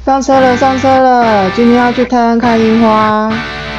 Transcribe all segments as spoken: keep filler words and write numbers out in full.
上车了，上车了！今天要去泰安看樱花。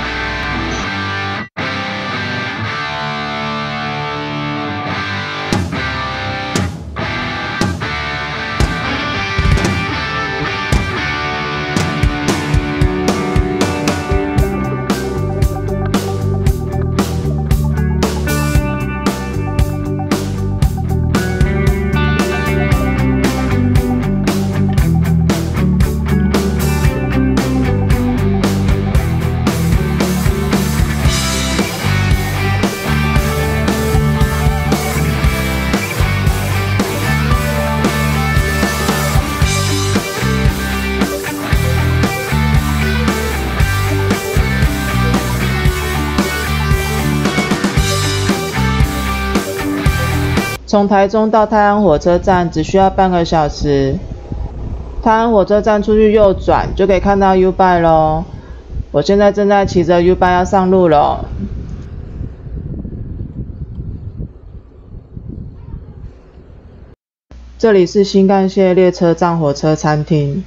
从台中到泰安火车站只需要半个小时。泰安火车站出去右转就可以看到 U-Bike 咯。我现在正在骑着 U-Bike 要上路了。这里是新干线列车站火车餐厅。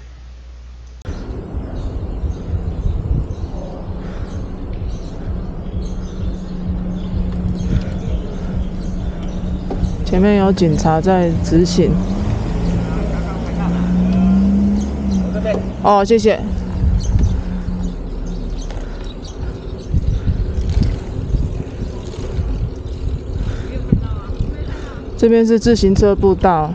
前面有警察在执行。哦，谢谢。这边是自行车步道。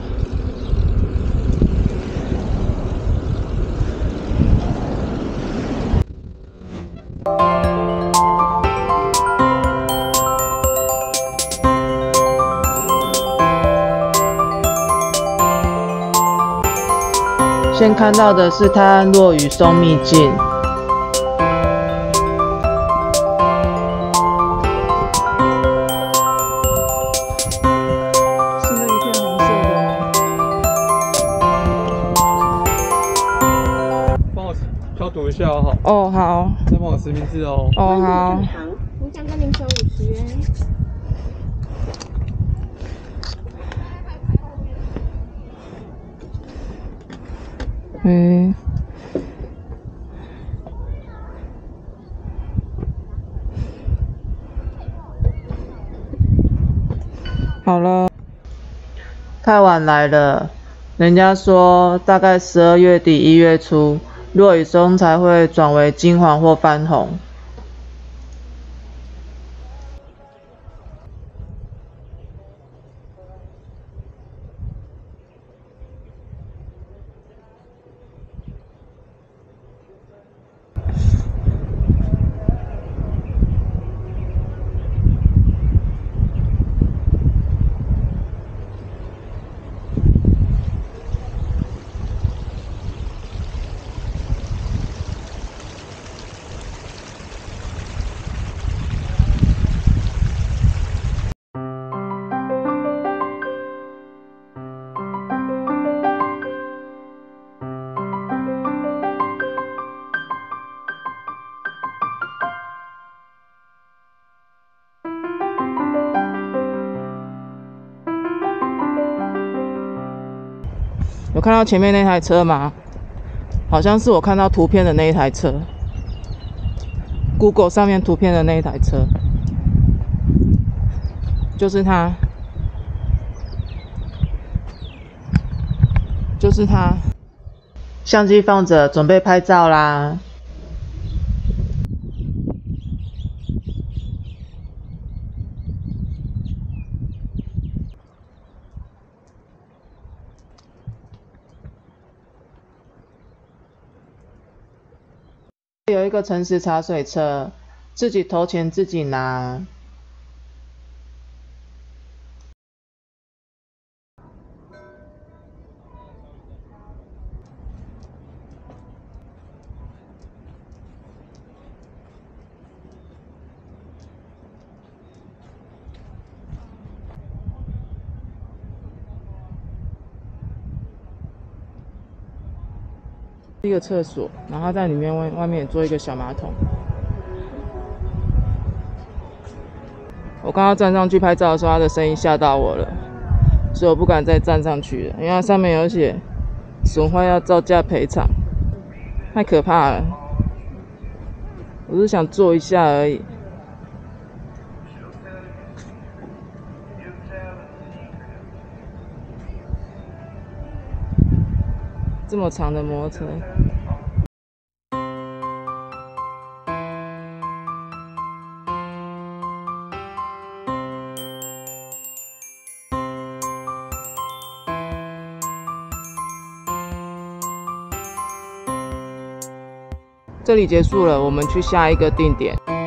先看到的是泰安落雨松秘境，是那一片红色的吗？ 帮我消毒一下哦。 哦，好。 再帮我实名制哦。 哦，好。 我想跟您收五十元。 嗯，好了，太晚来了。人家说大概十二月底一月初，落雨松才会转为金黄或泛红。有看到前面那台车吗？好像是我看到图片的那一台车 ，Google 上面图片的那一台车，就是它，就是它。相机放着，准备拍照啦。有一个诚实茶水车，自己投钱自己拿。一个厕所，然后在里面外外面也做一个小马桶。我刚刚站上去拍照的时候，它的声音吓到我了，所以我不敢再站上去了，因为它上面有写损坏要照价赔偿。 太可怕了。我是想坐一下而已。这么长的摩托车。这里结束了，我们去下一个定点。